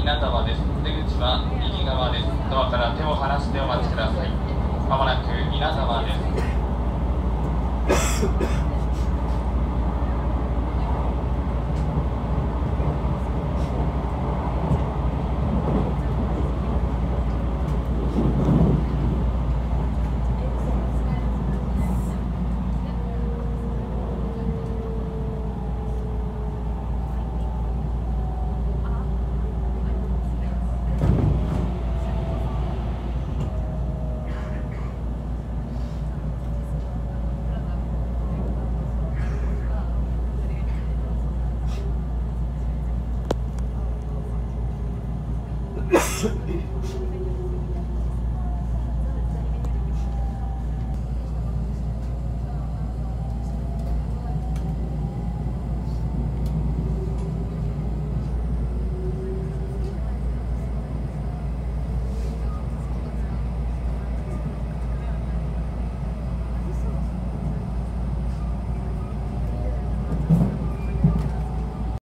稲沢です。出口は右側です。ドアから手を離してお待ちください。まもなく稲沢です。